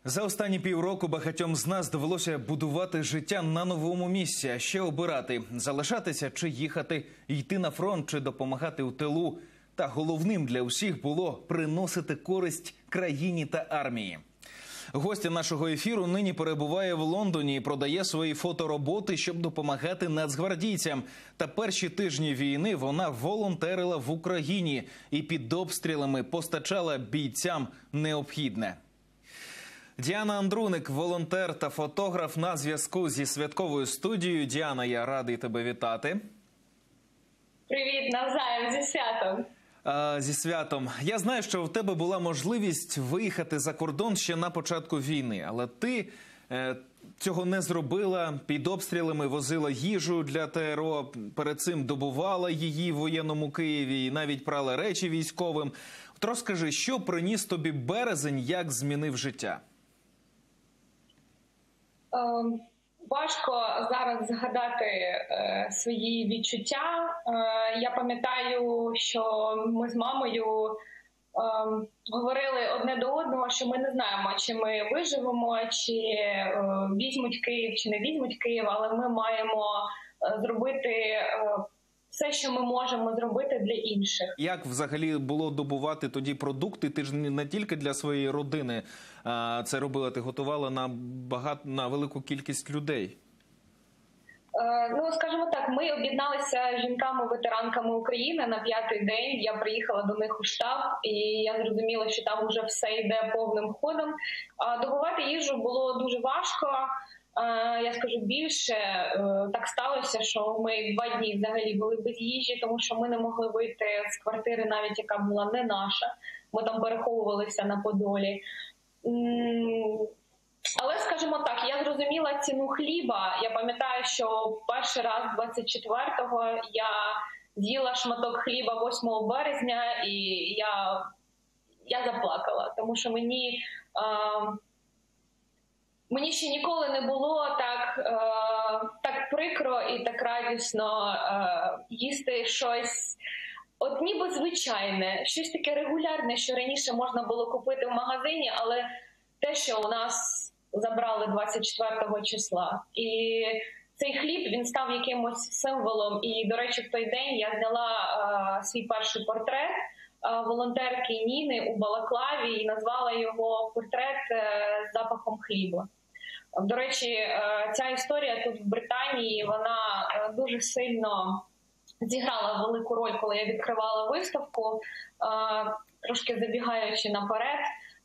За останні півроку багатьом з нас довелося будувати життя на новому місці, а ще обирати – залишатися чи їхати, йти на фронт чи допомагати у тилу. Та головним для усіх було приносити користь країні та армії. Гостя нашого ефіру нині перебуває в Лондоні і продає свої фотороботи, щоб допомагати нацгвардійцям. Та перші тижні війни вона волонтерила в Україні і під обстрілами постачала бійцям необхідне. Діана Андруник, волонтер та фотограф, на зв'язку зі святковою студією. Діана, я радий тебе вітати. Привіт, навзаєм, зі святом. Зі святом. Я знаю, що в тебе була можливість виїхати за кордон ще на початку війни, але ти цього не зробила, під обстрілами возила їжу для ТРО, перед цим добувала її в воєнному Києві і навіть прала речі військовим. От розкажи, що приніс тобі березень, як змінив життя? Важко зараз згадати свої відчуття. Я пам'ятаю, що ми з мамою говорили одне до одного, що ми не знаємо, чи ми виживемо, чи візьмуть Київ, чи не візьмуть Київ, але ми маємо зробити все, що ми можемо зробити для інших. Як взагалі було добувати тоді продукти? Ти ж не тільки для своєї родини це робила, ти готувала на велику кількість людей. Ну, скажімо так, ми об'єдналися жінками-ветеранками України на 5-й день. Я приїхала до них у штаб, і я зрозуміла, що там вже все йде повним ходом. Добувати їжу було дуже важко. Я скажу більше, так сталося, що ми 2 дні взагалі були без їжі, тому що ми не могли вийти з квартири, навіть яка була не наша. Ми там переховувалися на Подолі. Але, скажімо так, я зрозуміла ціну хліба. Я пам'ятаю, що перший раз 24-го я з'їла шматок хліба 8 березня, і я заплакала, тому що мені ще ніколи не було так прикро і так радісно їсти щось, от ніби звичайне, щось таке регулярне, що раніше можна було купити в магазині, але те, що у нас забрали 24 числа. І цей хліб, він став якимось символом. І, до речі, в той день я зняла свій перший портрет волонтерки Ніни у балаклаві і назвала його «Портрет з запахом хліба». До речі, ця історія тут в Британії, вона дуже сильно зіграла велику роль, коли я відкривала виставку, трошки забігаючи наперед.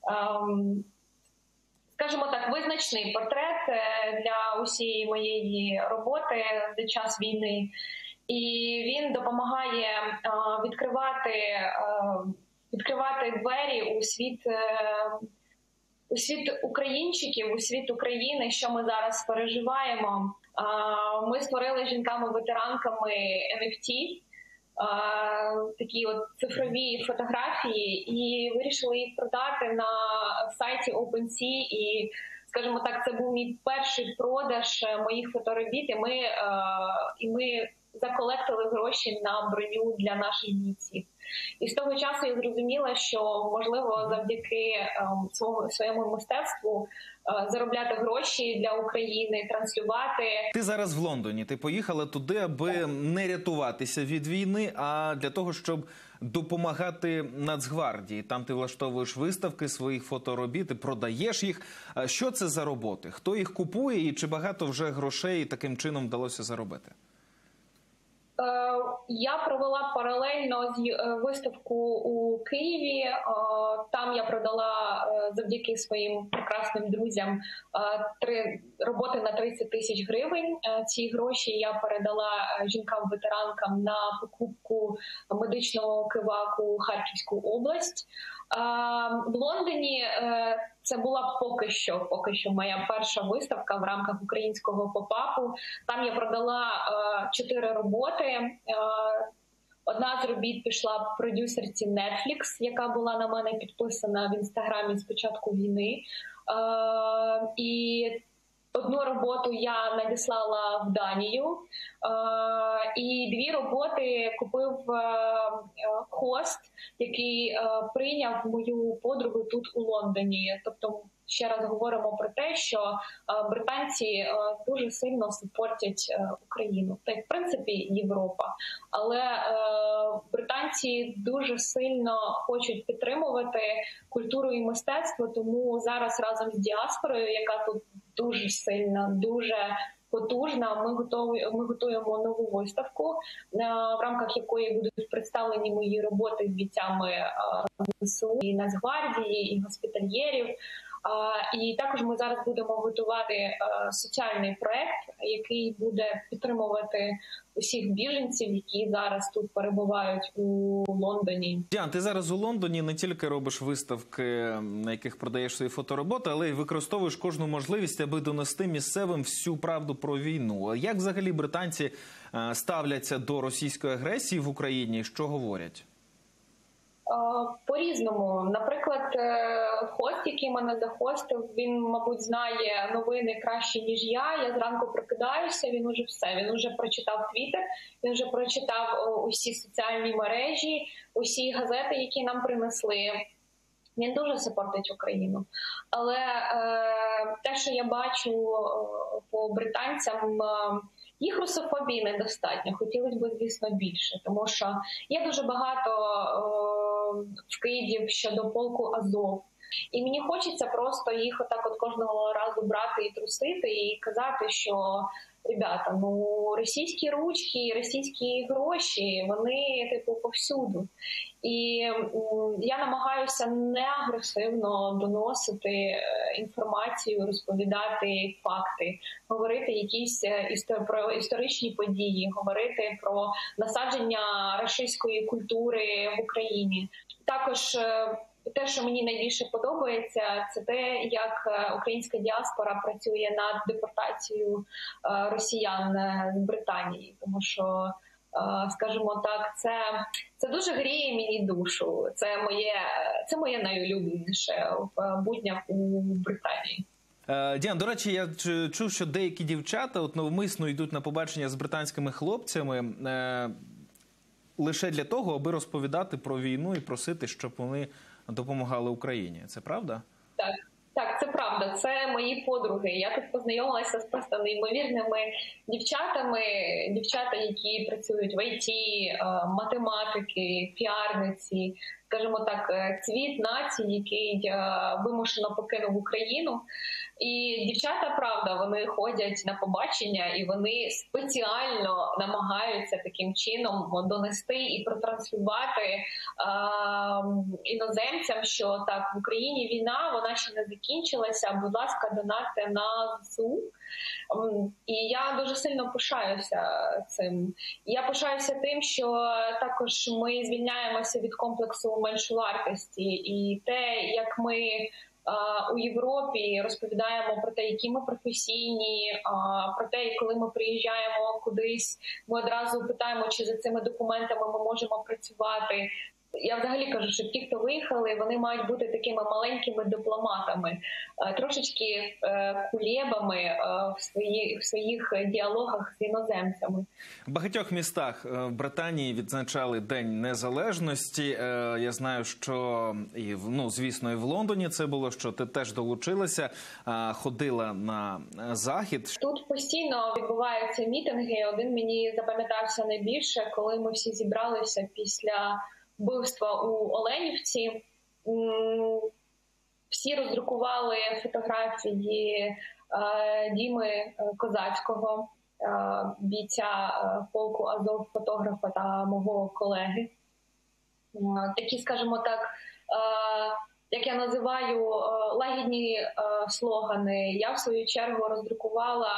Скажімо так, визначний портрет для усієї моєї роботи за час війни. І він допомагає відкривати двері у світ українчиків, у світ України, що ми зараз переживаємо. Ми створили жінками-ветеранками NFT, такі от цифрові фотографії, і вирішили їх продати на сайті OpenSea. І, скажімо так, це був мій перший продаж моїх фоторобіт, і ми заколектили гроші на броню для наших бійців. І з того часу я зрозуміла, що можливо завдяки своєму мистецтву заробляти гроші для України, транслювати. Ти зараз в Лондоні, ти поїхала туди, аби не рятуватися від війни, а для того, щоб допомагати Нацгвардії. Там ти влаштовуєш виставки своїх фоторобіт і продаєш їх. Що це за роботи? Хто їх купує і чи багато вже грошей таким чином вдалося заробити? Я провела паралельно виставку у Києві. Там я продала завдяки своїм прекрасним друзям 3 роботи на 30 тисяч гривень. Ці гроші я передала жінкам-ветеранкам на покупку медичного киваку у Харківську область. В Лондоні це була поки що моя перша виставка в рамках українського попапу. Там я продала 4 роботи. Одна з робіт пішла продюсерці Netflix, яка була на мене підписана в Інстаграмі з початку війни. І одну роботу я надіслала в Данію, і 2 роботи купив хост, який прийняв мою подругу тут у Лондоні. Тобто ще раз говоримо про те, що британці дуже сильно супортять Україну, та й в принципі Європа. Але британці дуже сильно хочуть підтримувати культуру і мистецтво, тому зараз разом з діаспорою, яка тут дуже сильна, дуже потужна, ми готуємо нову виставку, в рамках якої будуть представлені мої роботи з бійцями ЗСУ, і Нацгвардії, і госпітальєрів. І також ми зараз будемо готувати соціальний проект, який буде підтримувати усіх біженців, які зараз тут перебувають у Лондоні. Діан, ти зараз у Лондоні не тільки робиш виставки, на яких продаєш свої фотороботи, але й використовуєш кожну можливість, аби донести місцевим всю правду про війну. Як взагалі британці ставляться до російської агресії в Україні? Що говорять? По-різному. Наприклад, хост, який мене захостив, він, мабуть, знає новини краще, ніж я. Я зранку прокидаюся, він уже все. Він уже прочитав Твіттер, він вже прочитав усі соціальні мережі, усі газети, які нам принесли. Він дуже супортить Україну. Але те, що я бачу по британцям, їх русофобії недостатньо. Хотілося б, звісно, більше. Тому що є дуже багато вкидів щодо полку Азов. І мені хочеться просто їх отак от кожного разу брати і трусити, і казати, що, ребята, ну, російські ручки, російські гроші, вони, типу, повсюду. І я намагаюся не агресивно доносити інформацію, розповідати факти, говорити якісь про історичні події, говорити про насадження рашистської культури в Україні. Також те, що мені найбільше подобається, це те, як українська діаспора працює над депортацією росіян з Британії. Тому що, скажімо так, це дуже гріє мені душу. Це моє найулюбленіше в буднях у Британії. Діан, до речі, я чув, що деякі дівчата от навмисно йдуть на побачення з британськими хлопцями лише для того, аби розповідати про війну і просити, щоб вони допомагали Україні. Це правда? Так, це правда. Це мої подруги. Я тут познайомилася з просто неймовірними дівчатами. Дівчата, які працюють в ІТ, математики, піарниці, скажімо так, цвіт нації, який вимушено покинув Україну. І дівчата, правда, вони ходять на побачення і вони спеціально намагаються таким чином донести і протранслювати іноземцям, що так, в Україні війна, вона ще не закінчилася, будь ласка, донатьте на ЗСУ. І я дуже сильно пишаюся цим. Я пишаюся тим, що також ми звільняємося від комплексу меншовартості. І те, як ми у Європі розповідаємо про те, які ми професійні, про те, коли ми приїжджаємо кудись, ми одразу питаємо, чи за цими документами ми можемо працювати. Я взагалі кажу, що ті, хто виїхали, вони мають бути такими маленькими дипломатами, трошечки кулєбами в своїх діалогах з іноземцями. В багатьох містах в Британії відзначали День Незалежності. Я знаю, що, звісно, і в Лондоні це було, що ти теж долучилася, ходила на захід. Тут постійно відбуваються мітинги. Один мені запам'ятався найбільше, коли ми всі зібралися після вбивства у Оленівці. Всі роздрукували фотографії Діми Козацького, бійця полку Азов, фотографа та мого колеги. Такі, скажімо так, як я називаю, лагідні слогани. Я, в свою чергу, роздрукувала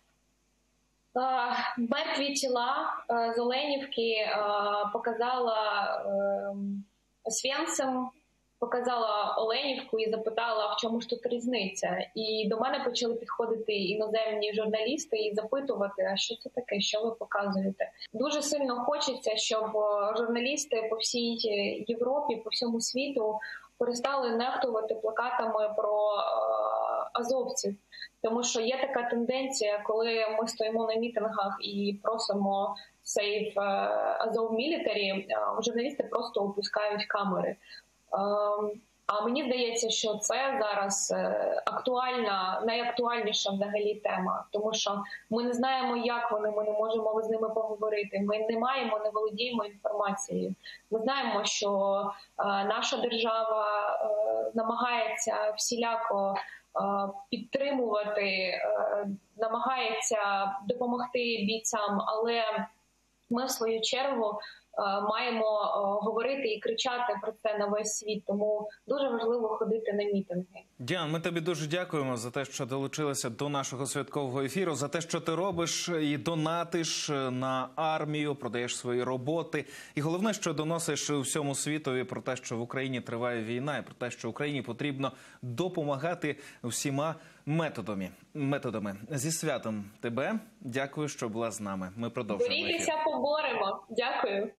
мертві тіла з Оленівки, показала Освенцим, показала Оленівку і запитала, в чому ж тут різниця. І до мене почали підходити іноземні журналісти і запитувати, а що це таке, що ви показуєте. Дуже сильно хочеться, щоб журналісти по всій Європі, по всьому світу перестали нехтувати плакатами про азовців. Тому що є така тенденція, коли ми стоїмо на мітингах і просимо «Save Azov Military», журналісти просто опускають камери. А мені здається, що це зараз найактуальніша взагалі тема, тому що ми не знаємо, як вони, ми не можемо з ними поговорити. Ми не володіємо інформацією. Ми знаємо, що наша держава намагається всіляко підтримувати, намагається допомогти бійцям, але ми в свою чергу маємо говорити і кричати про це на весь світ, тому дуже важливо ходити на мітинги. Діан, ми тобі дуже дякуємо за те, що долучилася до нашого святкового ефіру, за те, що ти робиш і донатиш на армію, продаєш свої роботи. І головне, що доносиш всьому світові про те, що в Україні триває війна, і про те, що Україні потрібно допомагати всіма методами. Зі святом тебе. Дякую, що була з нами. Ми продовжуємо ефір. Борітеся, поборемо. Дякую.